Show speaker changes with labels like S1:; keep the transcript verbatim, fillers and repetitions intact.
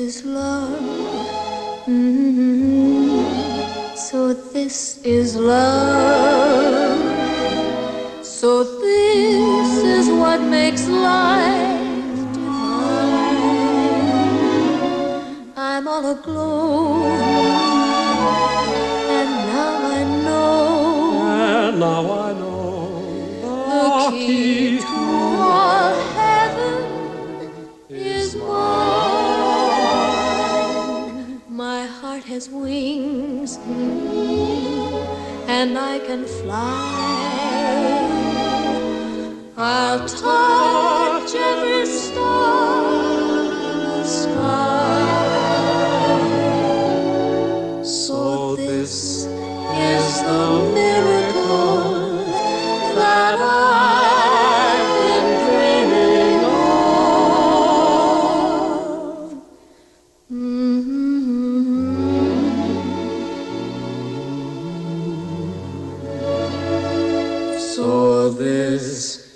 S1: is love. Mm-hmm. So this is love. So this is what makes life divine. I'm all aglow, and now I know.
S2: And now I know
S1: The key to all heaven is mine. My heart has wings, and I can fly. I'll touch every star in the sky. So this is the miracle that I've been dreaming of. Mm-hmm. So this